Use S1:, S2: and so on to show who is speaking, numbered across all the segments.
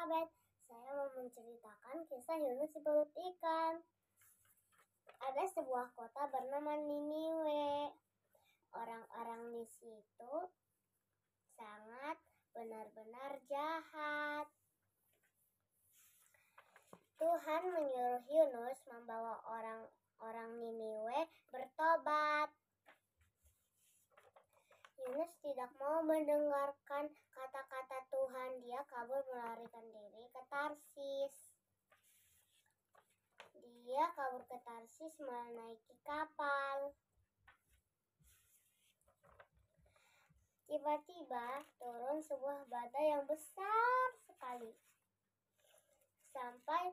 S1: Elizabeth. Saya mau menceritakan kisah Yunus di perut ikan. Ada sebuah kota bernama Niniwe. Orang-orang di situ sangat benar-benar jahat. Tuhan menyuruh Yunus membawa orang-orang Niniwe bertobat. Yunus tidak mau mendengarkan kata-kata Tuhan. Dia kabur melarikan diri ke Tarsis. Dia kabur ke Tarsis menaiki kapal. Tiba-tiba turun sebuah badai yang besar sekali. Sampai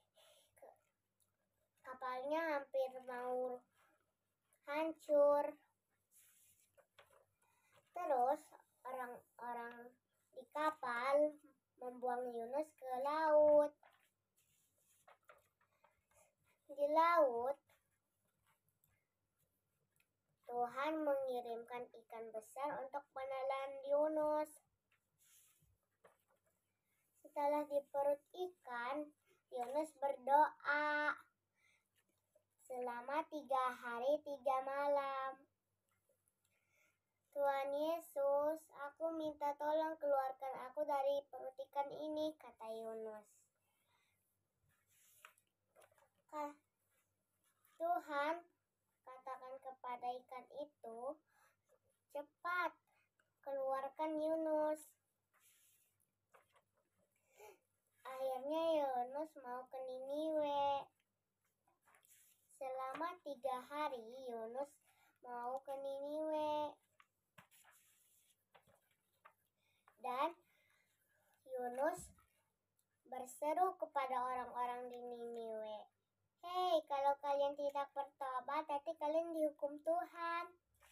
S1: kapalnya hampir mau hancur. Terus orang-orang di kapal membuang Yunus ke laut. Di laut, Tuhan mengirimkan ikan besar untuk menelan Yunus. Setelah di perut ikan, Yunus berdoa selama 3 hari 3 malam. Tuhan Yesus, aku minta tolong keluarkan aku dari perut ikan ini, kata Yunus. Tuhan katakan kepada ikan itu, cepat keluarkan Yunus. Akhirnya Yunus mau ke Niniwe. Selama 3 hari Yunus mau ke Niniwe. Dan Yunus berseru kepada orang-orang di Niniwe, "Hei, kalau kalian tidak bertobat, nanti kalian dihukum Tuhan."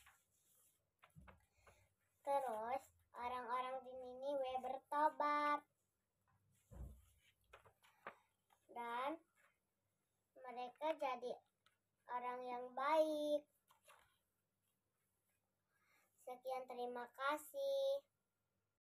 S1: Terus orang-orang di Niniwe bertobat. Dan mereka jadi orang yang baik. Sekian, terima kasih.